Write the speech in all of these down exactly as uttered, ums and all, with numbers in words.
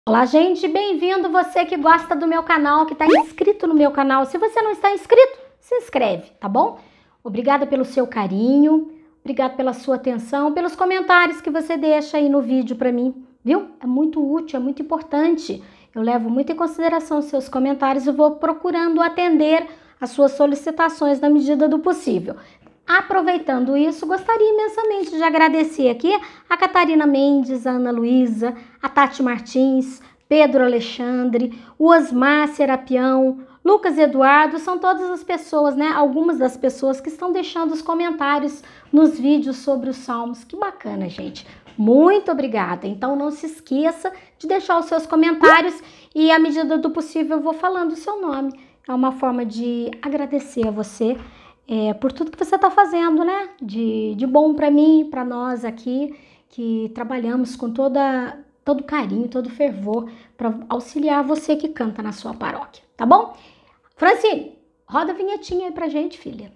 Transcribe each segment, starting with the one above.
Olá, gente, bem-vindo você que gosta do meu canal, que está inscrito no meu canal. Se você não está inscrito, se inscreve, tá bom? Obrigada pelo seu carinho, obrigada pela sua atenção, pelos comentários que você deixa aí no vídeo para mim, viu? É muito útil, é muito importante. Eu levo muito em consideração os seus comentários e vou procurando atender as suas solicitações na medida do possível. Aproveitando isso, gostaria imensamente de agradecer aqui a Catarina Mendes, a Ana Luísa, a Tati Martins, Pedro Alexandre, o Osmar Serapião, Lucas Eduardo, são todas as pessoas, né? Algumas das pessoas que estão deixando os comentários nos vídeos sobre os salmos. Que bacana, gente. Muito obrigada. Então não se esqueça de deixar os seus comentários e, à medida do possível, eu vou falando o seu nome. É uma forma de agradecer a você É, por tudo que você está fazendo, né? De, de bom para mim, para nós aqui, que trabalhamos com toda, todo carinho, todo fervor, para auxiliar você que canta na sua paróquia, tá bom? Francine, roda a vinhetinha aí pra gente, filha.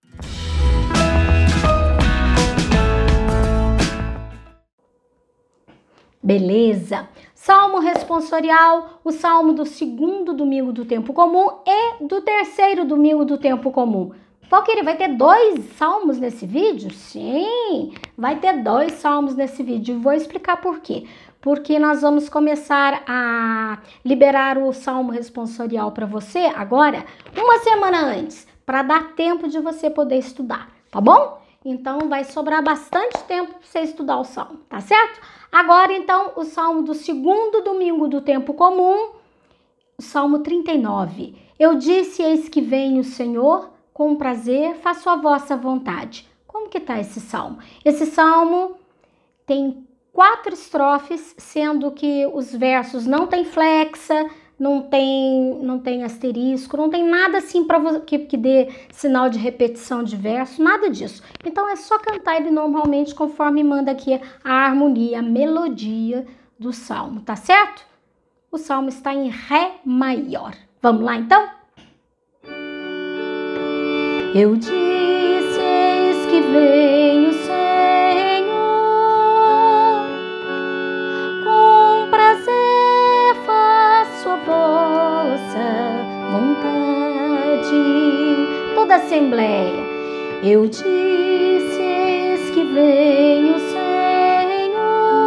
Beleza. Salmo responsorial, o salmo do segundo domingo do tempo comum e do terceiro domingo do tempo comum. Valquíria, vai ter dois salmos nesse vídeo? Sim, vai ter dois salmos nesse vídeo. Vou explicar por quê. Porque nós vamos começar a liberar o salmo responsorial para você agora, uma semana antes, para dar tempo de você poder estudar, tá bom? Então vai sobrar bastante tempo para você estudar o salmo, tá certo? Agora então o salmo do segundo domingo do tempo comum, o salmo trinta e nove. Eu disse, eis que vem o Senhor, com prazer, faço a vossa vontade. Como que tá esse salmo? Esse salmo tem quatro estrofes, sendo que os versos não tem flexa, não tem, não tem asterisco, não tem nada assim para que, que dê sinal de repetição de verso, nada disso. Então é só cantar ele normalmente conforme manda aqui a harmonia, a melodia do salmo, tá certo? O salmo está em Ré maior. Vamos lá então? Eu disse, eis que vem o Senhor, com prazer faço a vossa vontade. Toda a assembleia. Eu disse, eis que vem o Senhor,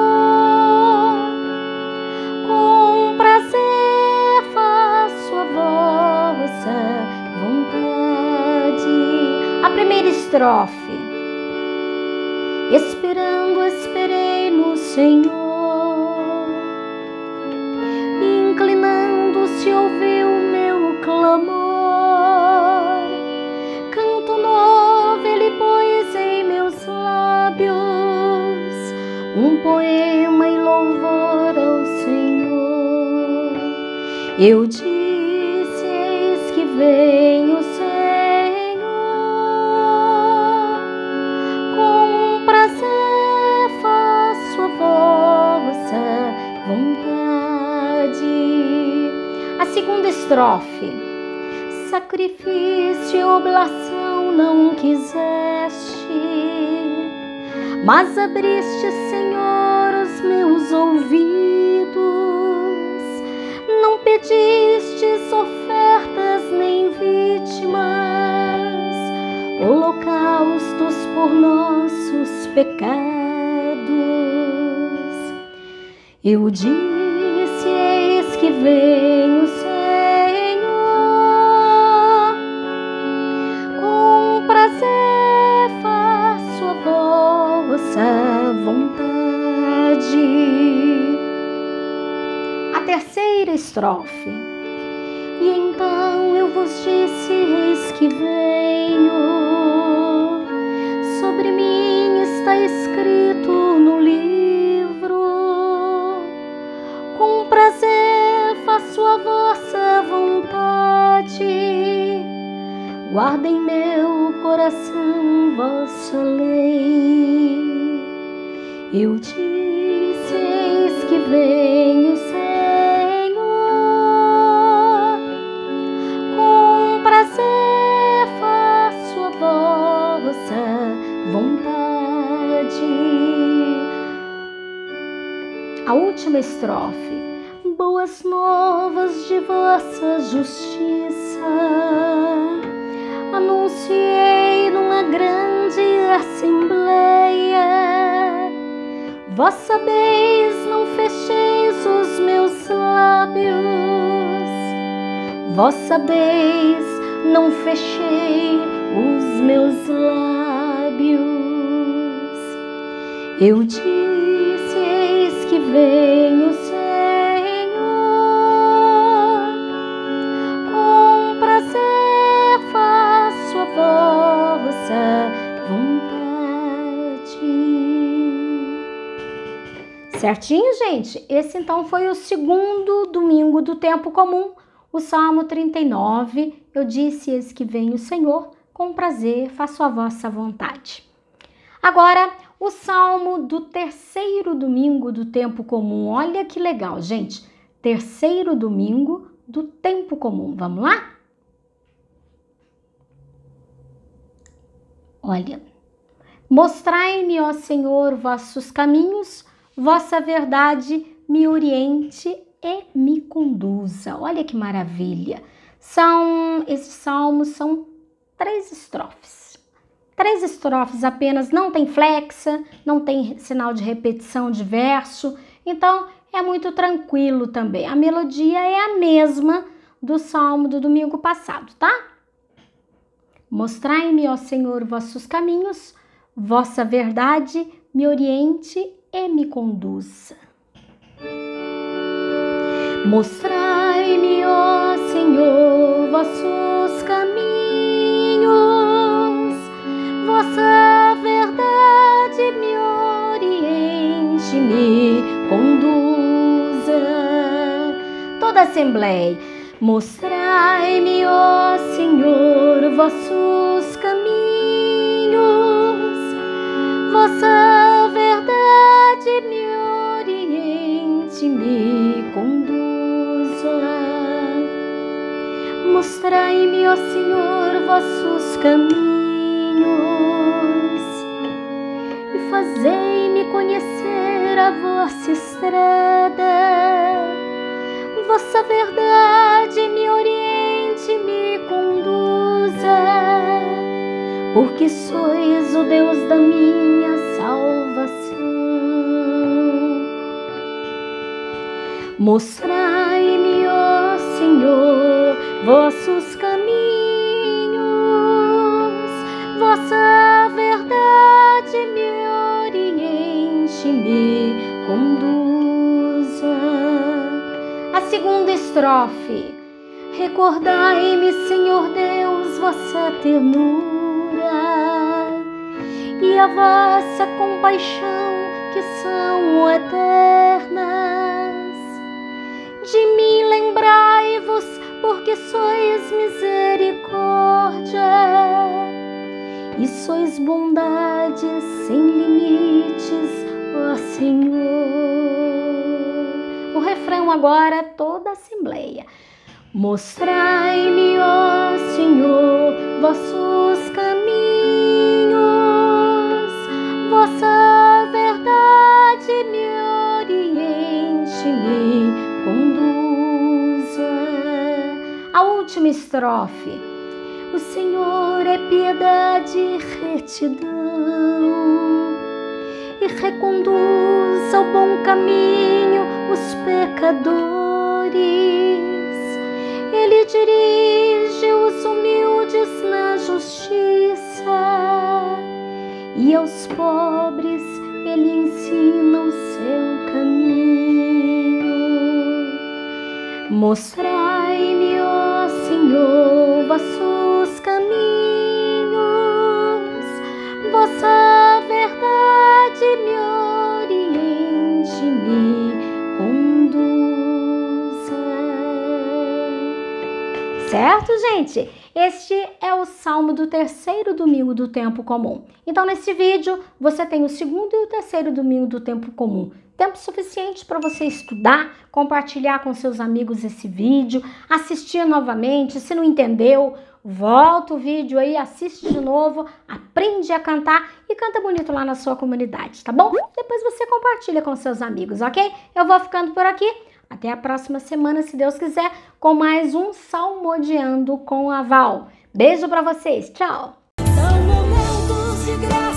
com prazer faço a vossa vontade. A primeira estrofe. Esperando, esperei no Senhor, inclinando-se ouviu o meu clamor. Canto novo ele pôs em meus lábios, um poema em louvor ao Senhor. Eu disse, eis que vem o Senhor, segunda estrofe. Sacrifício e oblação não quiseste, mas abriste, Senhor, os meus ouvidos. Não pedistes ofertas nem vítimas, holocaustos por nossos pecados. Eu disse, eis que vem o Senhor, com prazer faço a vossa vontade. A terceira estrofe. E então eu vos disse, eis que venho, sobre mim está escrito no livro, com prazer faço a vossa vontade, guarda em meu coração vossa lei. Eu disse, eis que vem o Senhor, com prazer faço a vossa vontade. A última estrofe. boas novas de vossa justiça. Anunciei numa grande assembleia. Vós sabeis, não fecheis os meus lábios. Vós sabeis, não fechei os meus lábios. Eu disse, eis que vem o Senhor, com prazer faço a vossa vontade. Certinho, gente? Esse então foi o segundo domingo do tempo comum, o Salmo trinta e nove. Eu disse, eis que vem o Senhor, com prazer faço a vossa vontade. Agora, o Salmo do terceiro domingo do tempo comum. Olha que legal, gente. Terceiro domingo do tempo comum. Vamos lá? Olha. Mostrai-me, ó Senhor, vossos caminhos, vossa verdade me oriente e me conduza. Olha que maravilha. São, esses salmos são três estrofes. Três estrofes apenas, não tem flexa, não tem sinal de repetição de verso, então é muito tranquilo também. A melodia é a mesma do salmo do domingo passado, tá? Mostrai-me, ó Senhor, vossos caminhos, vossa verdade me oriente e me conduza. Mostrai-me, ó Senhor, vossos caminhos, vossa verdade me oriente, me conduza. Toda a assembleia. Mostrai-me, ó Senhor, vossos caminhos, vossa verdade me oriente, me conduza. Mostrai-me, ó Senhor, vossos caminhos e fazei-me conhecer a vossa estrada. Vossa verdade me oriente, me conduza, porque sois o Deus da minha salvação. Mostrai-me, ó Senhor, vossos caminhos, vossa verdade me oriente, me conduza. A segunda estrofe. Recordai-me, Senhor Deus, vossa ternura e a vossa compaixão, que são eternas. De mim lembrai-vos, porque sois misericórdia e sois bondade sem limites, ó Senhor. O refrão agora, toda a assembleia. Mostrai-me, ó Senhor, vossos caminhos, vossa verdade me oriente, me conduza. A última estrofe. O Senhor é piedade e retidão e reconduz ao bom caminho os pecadores. Ele dirige os humildes na justiça e aos pobres ele ensina o seu caminho. Mostrai-me, ó Senhor, vossos caminhos, vossa verdade me oriente, me conduza. Certo, gente? Este é o Salmo do terceiro domingo do tempo comum. Então, nesse vídeo, você tem o segundo e o terceiro domingo do tempo comum. Tempo suficiente para você estudar, compartilhar com seus amigos esse vídeo, assistir novamente. Se não entendeu, volta o vídeo aí, assiste de novo, aprende a cantar e canta bonito lá na sua comunidade, tá bom? Depois você compartilha com seus amigos, ok? Eu vou ficando por aqui. Até a próxima semana, se Deus quiser, com mais um Salmodiando com a Val. Beijo pra vocês, tchau! São momentos de graça.